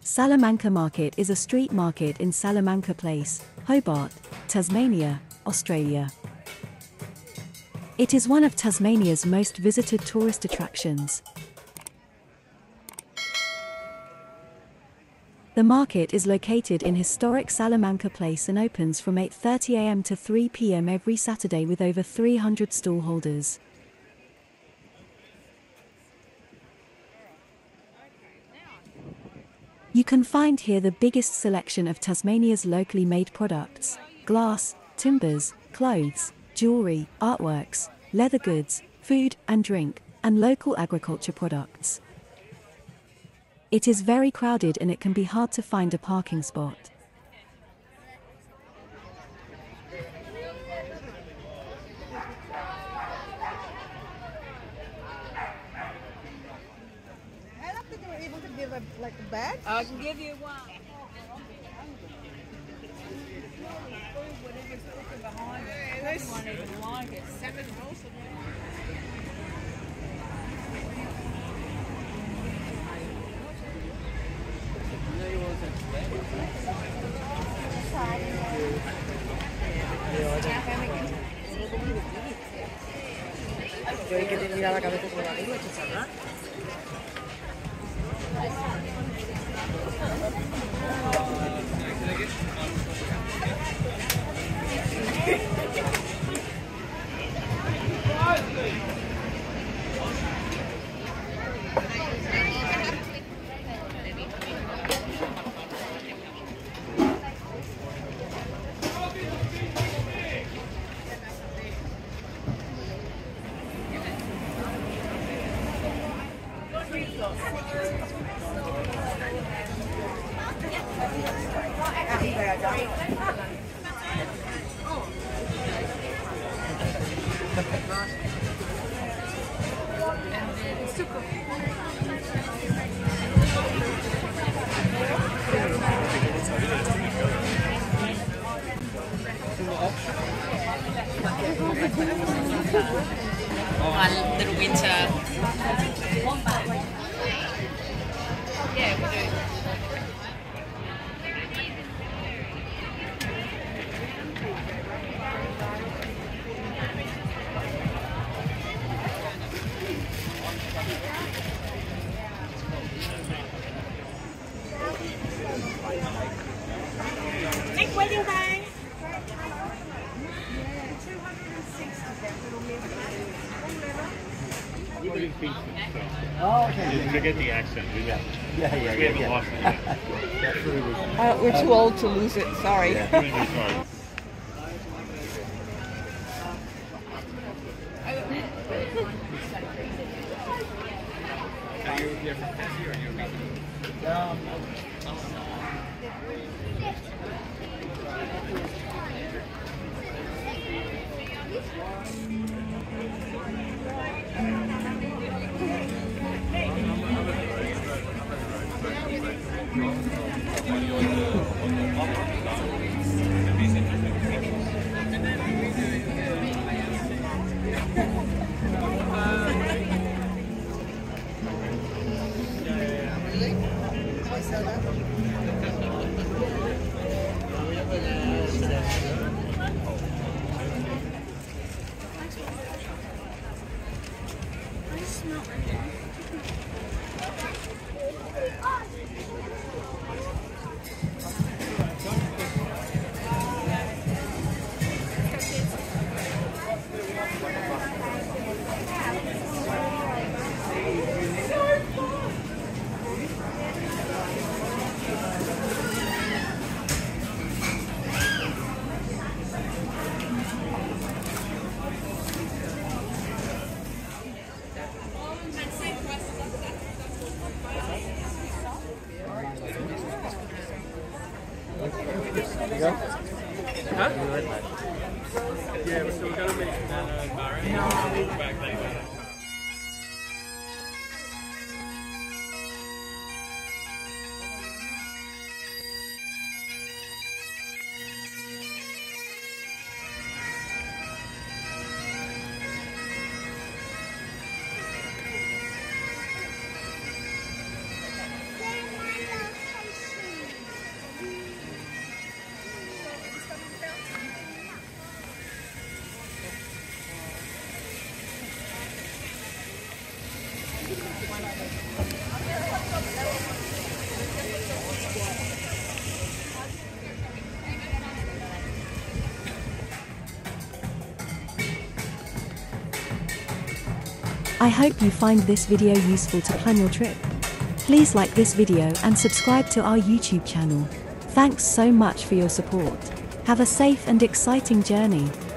Salamanca Market is a street market in Salamanca Place, Hobart, Tasmania, Australia. It is one of Tasmania's most visited tourist attractions. The market is located in historic Salamanca Place and opens from 8:30 a.m. to 3 p.m. every Saturday with over 300 stallholders. You can find here the biggest selection of Tasmania's locally made products: glass, timbers, clothes, jewellery, artworks, leather goods, food and drink, and local agriculture products. It is very crowded and it can be hard to find a parking spot. I don't think we're able to give a bag. I can give you one. Whatever's cooking behind it. Everyone even like it. 7 rolls of Yo hay que tirar la cabeza por arriba, chicharra. one little winter. Yeah, we'll do. Next waiting time. Oh, okay. You forget the accent. We haven't lost it yet. We're too old to lose it. Sorry. Really sorry. Are you from Tassie or are you Huh? Yeah, we're still going to meet Bahrain. No, we'll go back later. I hope you find this video useful to plan your trip. Please like this video and subscribe to our YouTube channel. Thanks so much for your support. Have a safe and exciting journey.